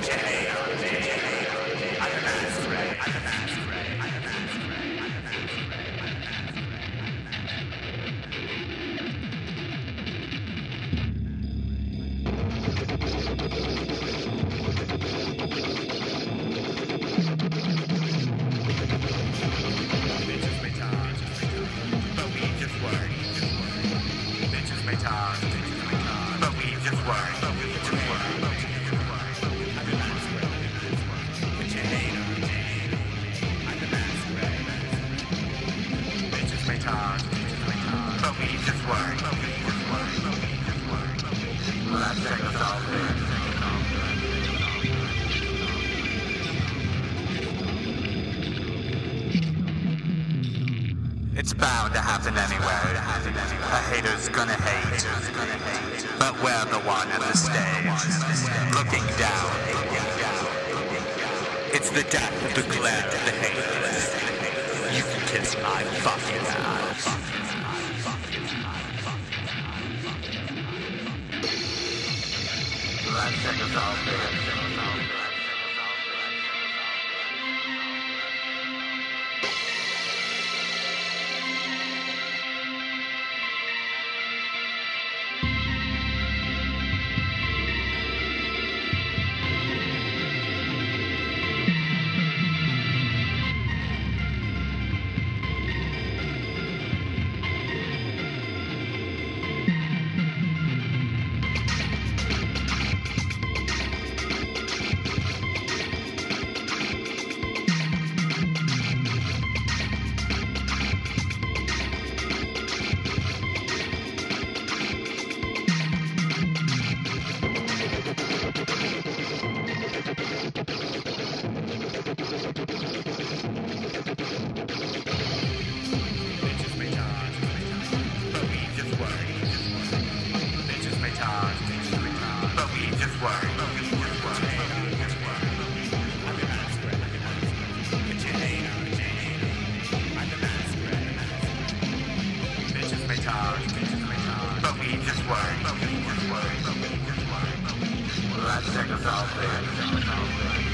It's bound to happen anyway. A hater's gonna hate. But we're the one at the stage, looking down. It's the death of the glare of the haters. You can kiss my fucking ass. Let's take a selfie. Let's take a selfie.